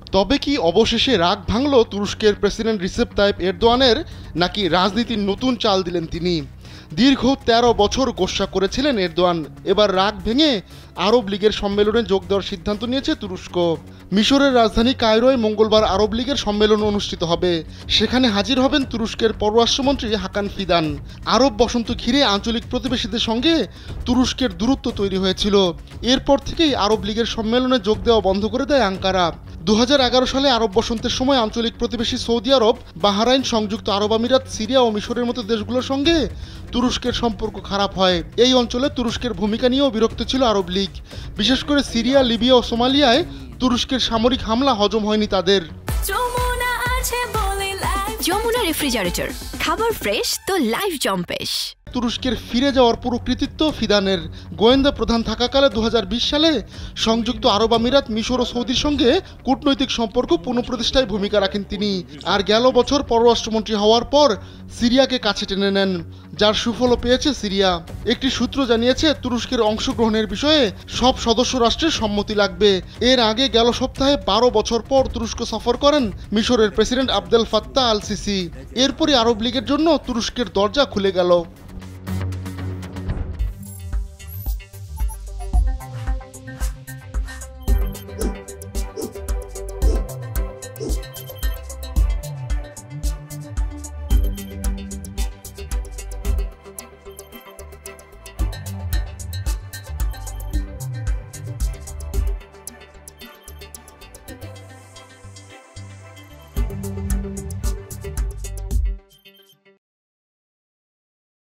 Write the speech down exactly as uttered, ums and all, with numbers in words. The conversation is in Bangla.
তবে কি অবশেষে রাগ ভাঙল তুরস্কের প্রেসিডেন্ট রিসেপ তাইপ এরদোয়ানের, নাকি রাজনীতির নতুন চাল দিলেন তিনি? দীর্ঘ তেরো বছর গোস্বা করেছিলেন এরদোয়ান, এবার রাগ ভেঙে আরব লীগের সম্মেলনে যোগ দেওয়ার সিদ্ধান্ত নিয়েছে তুরস্ক। মিশরের রাজধানী কায়রোয় মঙ্গলবার আরব লীগের সম্মেলন অনুষ্ঠিত হবে। সেখানে হাজির হবেন তুরস্কের পররাষ্ট্রমন্ত্রী হাকান ফিদান। আরব বসন্ত ঘিরে আঞ্চলিক প্রতিবেশীদের সঙ্গে তুরস্কের দূরত্ব তৈরি হয়েছিল। এরপর থেকেই আরব লীগের সম্মেলনে যোগ দেওয়া বন্ধ করে দেয় আঙ্কারা। দু হাজার এগারো সালে আরব বসন্তের সময় আঞ্চলিক প্রতিবেশী সৌদি আরব, বাহরাইন, সংযুক্ত আরব আমিরাত, সিরিয়া ও মিশরের মতো দেশগুলোর সঙ্গে তুরস্কের সম্পর্ক খারাপ হয়। এই অঞ্চলে তুরস্কের ভূমিকা নিয়েও বিরক্ত ছিল আরব লীগ। বিশেষ করে সিরিয়া, লিবিয়া ও সোমালিয়ায় তুরস্কের সামরিক হামলা হজম হয়নি তাদের। যমুনা রেফ্রিজারেটর, খাবার ফ্রেশ তো লাইফ জম্পেশ। তুরস্কের ফিরে যাওয়ার পুরো কৃতিত্ব ফিদানের। গোয়েন্দা প্রধান থাকাকালে দু হাজার বিশ সালে সংযুক্ত আরব আমিরাত, মিশর ও সৌদির সঙ্গে কূটনৈতিক সম্পর্ক পুনঃপ্রতিষ্ঠায় ভূমিকা রাখেন তিনি। আর গেল বছর পররাষ্ট্রমন্ত্রী হওয়ার পর সিরিয়াকে কাছে টেনে নেন, যার সুফলও পেয়েছে সিরিয়া। একটি সূত্র জানিয়েছে তুরস্কের অংশগ্রহণের বিষয়ে সব সদস্য রাষ্ট্রের সম্মতি লাগবে। এর আগে গেল সপ্তাহে বারো বছর পর তুরস্ক সফর করেন মিশরের president Abdel Fattah al Sisi. এরপরই আরব লীগের জন্য তুরস্কের দরজা খুলে গেল।